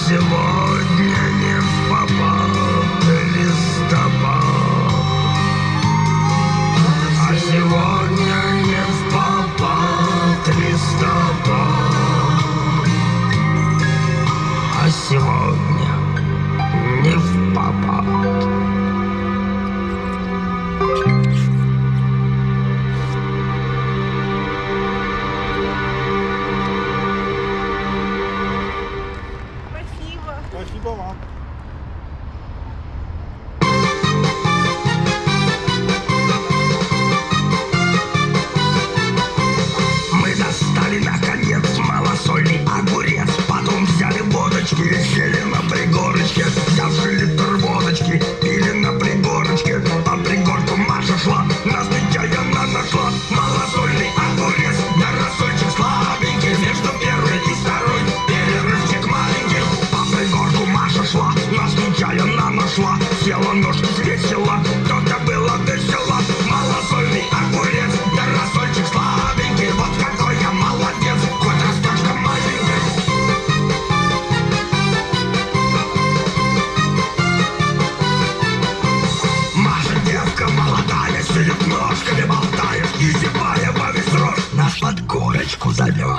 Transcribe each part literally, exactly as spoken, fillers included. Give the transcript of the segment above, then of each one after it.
сегодня не в попад листопад, а сегодня не в попад листопад, а сегодня не в попад. Спасибо вам. Мы достали наконец малосольный огурец, потом взяли водочки и сели на пригорочке. Взявши литр водочки, пили на пригорочке. По пригорку Маша шла, нас нечаянно нашла. Малосольный огурец, да рассольчик слабенький, между первой и второй перерывчик маленький. По пригорку Маша шла, нас нечаянно нашла. Села, ножку свесила, то-то было весело. Малосольный огурец, да рассольчик слабенький, вот какой я молодец, хоть росточка маленький. Маша девка молодая, сидит ножками болтает и зевая во весь рот нас под горочку зовет.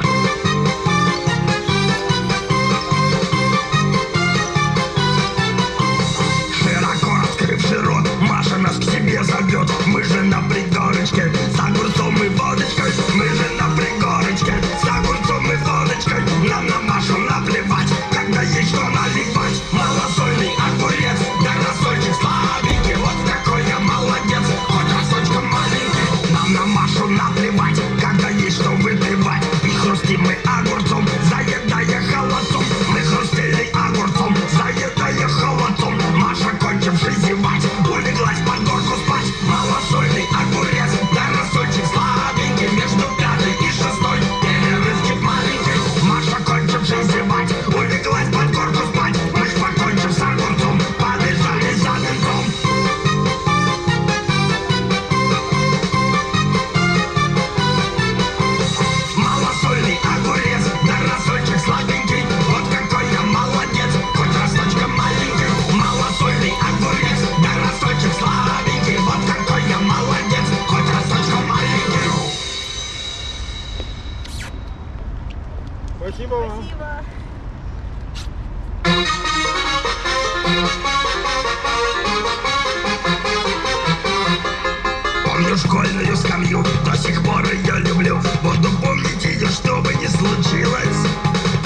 Маша нас к себе зовет, мы же на пригорочке с огурцом и водочкой, мы же на пригорочке с огурцом и водочкой. Нам на Машу наплевать, когда есть что наливать. Малосольный огурец, да рассольчик слабенький, вот какой я молодец, хоть рассольчка маленький. Нам на Машу наплевать, когда есть что выпивать. И хрустим мы огурцом, заедая холодцом. Мы хрустили огурцом, заедая холодцом. Маша, кончивши зевать, улеглась под горку спать. Малосольный огурец, да рассольчик слабенький, между пятой и шестой перерывчик маленький. Маша, кончивши зевать, улеглась под горку спать. Мы ж, покончив с огурцом, побежали за венцом. Малосольный огурец, да рассольчик слабенький, вот какой я молодец, хоть росточка маленький. Малосольный огурец, да рассольчик слабенький, вот какой я молодец, хоть росточка маленький. Спасибо вам. Спасибо. Помню школьную скамью, до сих пор ее люблю. Буду помнить ее, что бы ни случилось.